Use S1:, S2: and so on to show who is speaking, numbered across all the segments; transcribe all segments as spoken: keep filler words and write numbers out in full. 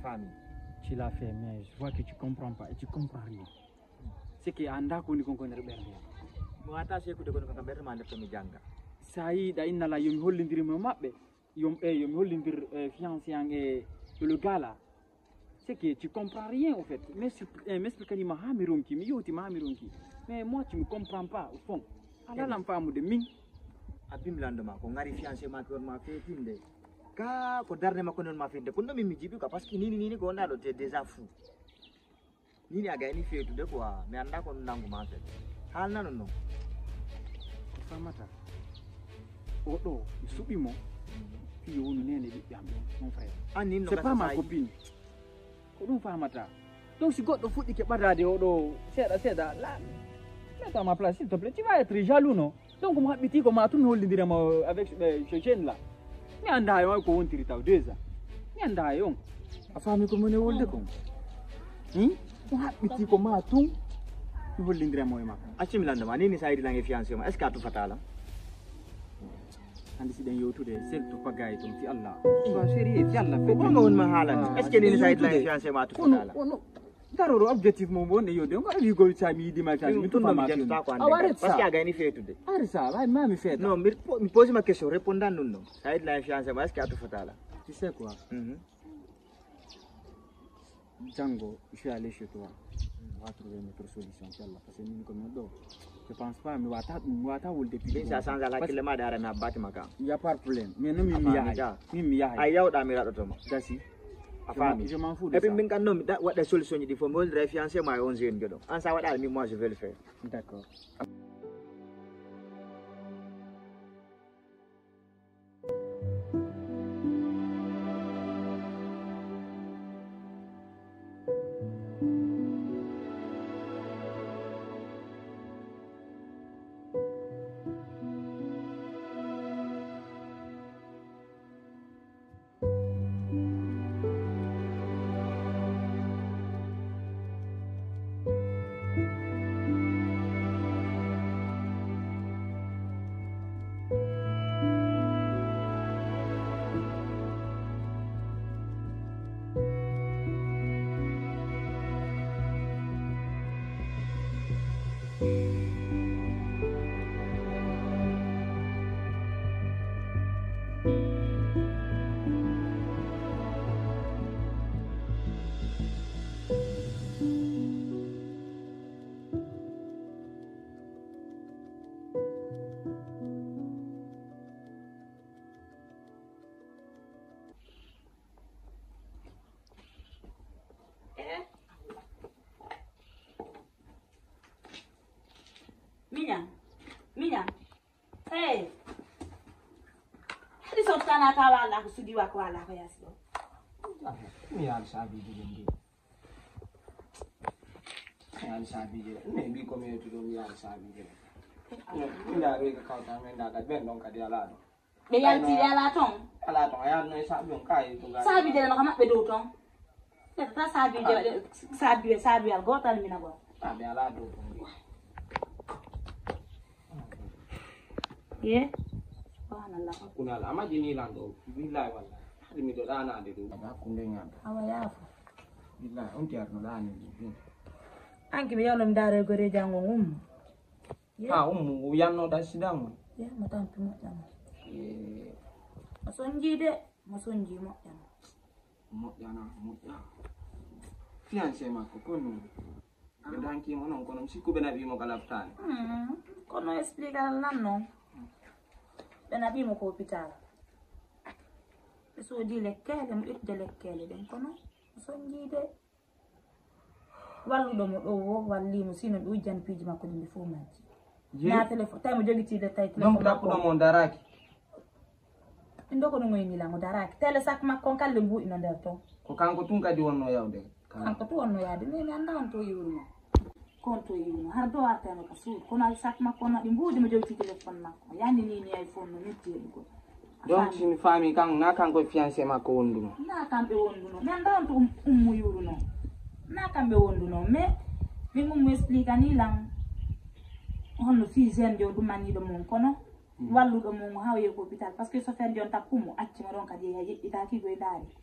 S1: famille.
S2: Tu l'as fait, mais je vois que tu comprends pas et tu comprends rien. C'est que anda ko ni kon kon rebel.
S1: Mo ata se ko de ko ko ber ma def mi janga.
S2: Sai da inna la yomi hollindiri mo mabbe. Yom e yomi hollindir fiancé ang e le gars là. C'est que tu comprends rien au fait. Mais m'explique ni ma hamironki, mi yoti ma hamironki. Mais moi tu me comprends pas au fond. Ala lam famu de min.
S1: Abim landoma ko ngari fiancé ma ko ma fe tinde. Ka ko darne ma ko non ma fe de ko no mi mi jibi ka parce que nini nini ko na do te déjà fou. Nini aga ni fe de quoi mais anda ko nangu ma fe. Hal nanu no.
S2: Famata. Odo, subi mo. Fi wonu nene bi am mon frère.
S1: Ani no
S2: c'est pas ma copine. Ko dum famata. Donc si goddo fuddi ke badade odo seda seda la. Mets-toi à ma place s'il te plaît. Tu vas être jaloux non? Donc mo habiti ko ma tun hollindira mo avec ce jeune là. Mi anda yo ko wontiri taw déjà. Mi anda yo. Afami ko mo ne wolde ko. Hm? Mo habiti ko ma tun hollindira mo e makko.
S1: Acci mi landoma nini saydi langue fiancé ma est ce que atu fatala?
S2: Andi si den yotude sel to pagay to fi Allah. Sois sérieux fi Allah.
S1: Ko nga won ma halan. Est ce que nini saydi langue fiancé ma atu fatala?
S2: Daroro objectif mo wonde yode ko wi gol chami di ma chami mi to ma ma
S1: parce que aga ni fetude
S2: arisa vai ma mi feta
S1: non mi mi pose ma question répondant non non saydi langue fiancé ma est ce que atu fatala?
S2: Tu sais quoi?
S1: Mhm.
S2: Django, je suis allé chez toi. On va trouver une autre solution, Inch'Allah. Parce que nous, comme nous, je pense pas, mais on va t'avoir depuis.
S1: Mais ça change la clé, mais derrière, on a battu ma carte.
S2: Il n'y a pas de problème. Mais nous, nous, nous, nous,
S1: aïe, aïe, d'amira de toi.
S2: Dasi.
S1: Je m'en fous de ça. Et puis, quand nous, what la solution, il faut me le fiancé, moi, on zone, gars. En ça, what moi, je vais le faire.
S2: D'accord.
S3: Minha, minha, hey, this is kana kawa la kusudi wako ala kwa yasio.
S4: Mi alisabi jende. Mi alisabi jende. Maybe come here to do mi alisabi jende. Nda re ka kauta me nda ka ben don ka dia la do.
S3: Be yan ti dia la ton.
S4: Ala ton ya no sabi on kai to ga.
S3: Sabi jende no kama be do ton. Ta sabi jende sabi sabi al gotal mina go.
S4: Sabi ala do.
S3: Ye. Subhanallah.
S4: Kuna la ama jini lando. Billahi wallahi. Hadi mi do dana de do. Ba kunde ngam.
S3: Awa yafu.
S4: Billahi on tiar no dana ni.
S3: Anki be yolom dare gore jango um.
S4: Ah um yanno da sidang.
S3: Ya matan pimo jang.
S4: Eh.
S3: Masonji de, masonji mo jang.
S4: Mo jana mo jana. Fiancé ma ko kono. Kedanki mo non kono siku bena bi mo kalaftani.
S3: Hmm. Kono explica lanno. Bena bi mo ko hospital. So di lekkele mo itte lekkele den kono sonji de. Wallu do mo do wo walli mo sino do jan piji makko di fu maji. Na telephone tay mo jogi ti de tay telephone.
S4: Donc la ko mo daraki.
S3: Ndoko no ngoy la mo daraki. Tele sak makko kalle mbu ino der to.
S4: Ko kanko tun kadi wonno yawde.
S3: Kanko to wonno yaade me mi anda on to yurmo. Konto yurmo har do arte no kasu kono al sak makko na di mbudi mo jogi ti telephone makko. Yani ni ni iPhone no metti ko.
S4: Donc si mi fami kan na kan ko fiancé makko wonduno.
S3: Na kambe wonduno. Mi anda on to ummu yuruno. Na kambe wonduno me mi mum explica ni lang. Hono fi zen do mani do mon kono. Wallu do mon hawye ko hospital parce que so fer jon tapumo acci mo don kadi ya yibita ki go daari.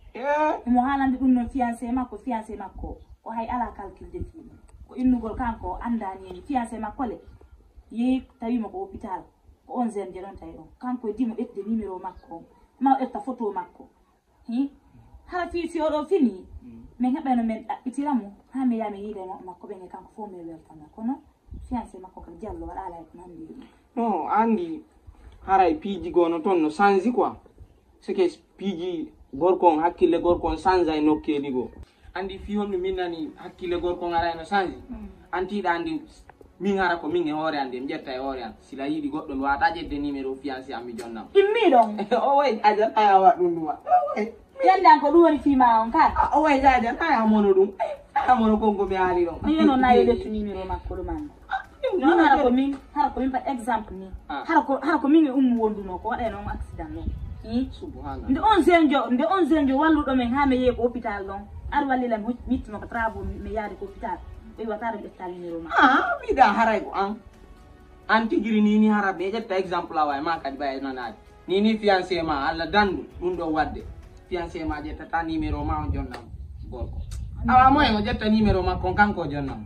S3: mo haalande ɗum noon fiancé makko fiancé makko o hay ala calcul de fi ko innugol kanko andani en fiancé makko le yehi tawimo ko hôpital ko on jeune je ɗon tawi ɗon kanko e dimo ƴetde numéro makko ma ƴetta photo makko hi hara fi fi oɗo fini min heɓano min ɗaɓɓitiramo ha mi yaha mi yiida makko ɓen e kanko fof mi weltana kono fiancé makko kam diallo waɗa ala ko nandi ɗum
S4: non andi haray piiji gono toon no change quoi c'est que piiji gorko on hakkille gorko on change ay nokkeli goo andi fi honno min nani hakkille gorko on aray no change antiɗa andi min hara ko min e hoore an de mi ƴetta e hoore an sila yiiɗi goɗɗo mi wawata ƴedde numéro fiancé am mi jonnam
S3: immi ɗon
S4: o way ajan aya waɗ ɗum ɗuma
S3: yandan ko ɗum woni fima on ka
S4: o way ajan aya mono ɗum aya mono konko mi haali ɗon
S3: yeno nayi lettu numéro makko ɗumanda min hara ko min hara ko min pat exemple ni hara ko hara ko min e ummu wonduno ko waɗa noon accident ɗon
S4: subhanallah
S3: nde on senjo nde on senjo walluɗo men ha mi yeehi ko hôpital ɗon ar wallilam mittino ko travaux mi yaade ko hôpital ɓe wata ɗum ƴetta numéro ma
S4: ah wiɗa haray ko an an tigiri ni ni hara ɓe ƴetta exemple awa e ma kadi ɓay nanade ni ni fiancé ma allah dandu ɗum ɗo wadde fiancé ma ƴettata numéro ma on jonnam gorko awa moyen o ƴetta numéro makko on kanko jonnam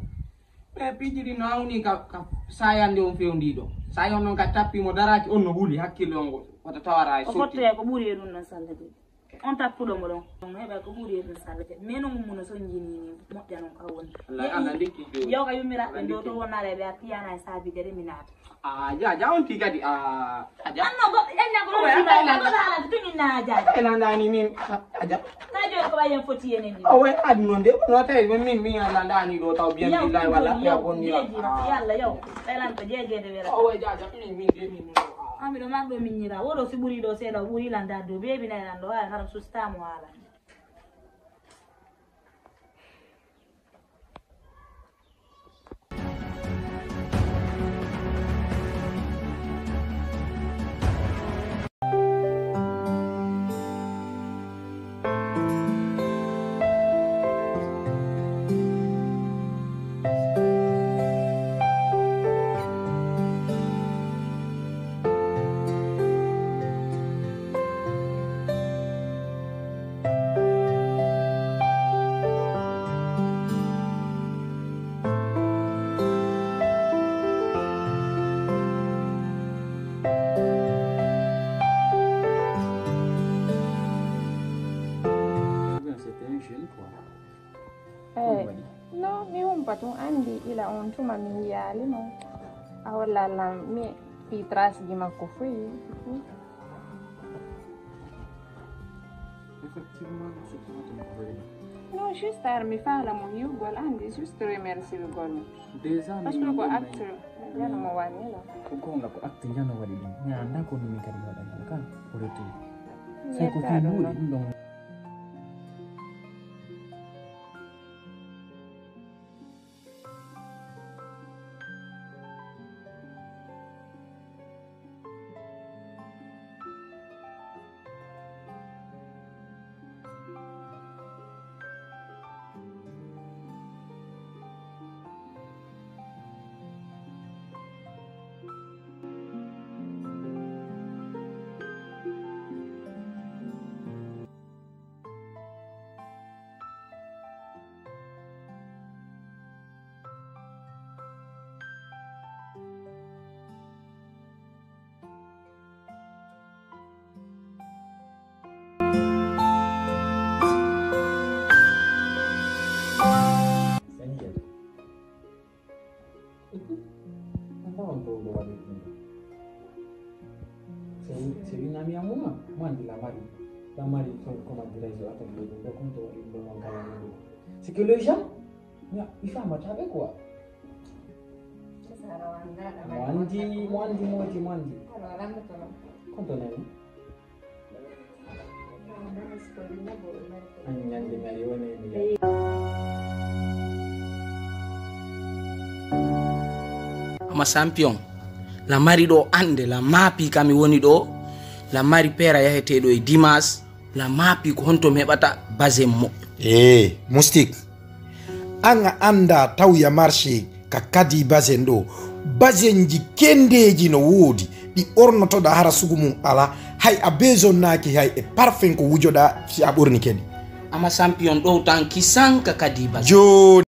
S4: ɓe piijiri no awni ka ka sayande on fewndiɗo sa yon noon ka tappimo daraki on no huuli hakkille on ngo wata tawara e
S3: o fottoye ko ɓuuri e ɗum noon salla de on tappuɗo mo ɗon on heɓa ko ɓuuri e ɗum salla de mais no mummuno son jinini moƴƴa noon ka woni
S4: allah ndekki
S3: yaw ka yummiraɓe ndo to wonnare ɓe a piyana e saabide re mi naata
S4: a ja ja on ti kadi a aja
S3: anno goɗɗo ƴanna ko ɗum goɗɗo haalata tuminna jaji
S4: elandani min aja
S3: ta joni ko ɓayen foti enen ni
S4: o way adi noon de no tawi min min min elandani ɗo taw bien billahi walla ya bonnira
S3: yalla yaw ɓaylan ko jeegede wera
S4: o way ja ja min min de min
S3: amiɗo marɗo min ñira woɗo si ɓuuri ɗo seeɗa o ɓuuri landa dow beebinanan ɗo wawi hara sustamo haala
S5: no mi humpa tun andi ila on tuma mi yali no a wala la mi i tras di makko fuyi
S2: effectivement c'est pas ton problème
S5: no juste ar mi fala mo yugol andi juste remercier gol
S2: déjà
S5: parce que ko acte yana mo wani la
S2: ko gonga ko acte jano wadi dum mi anda ko ni mi kadi wada kan pour retour sai ko fi luri dum don c'est que les gens ils font match avec quoi Mwandi, mwandi, mwandi, mwandi. Quanto ne hai? Anyandi milioni milioni.
S4: Ma champion la mari ɗo ande la maapi kami woni ɗo la mari pera yaheteɗo e dimas la maapi ko honto mi heɓata base mo
S6: eh moustique anga anda tawya marché ka kadi basen ɗo basenji kendeji no woodi ɗi ornotoɗa hara sugu mum ala hay a bezonnaki hay e parfum ko wujoɗa si a ɓorni keni
S4: ama champion ɗo tan kisanka kadi ba
S6: joni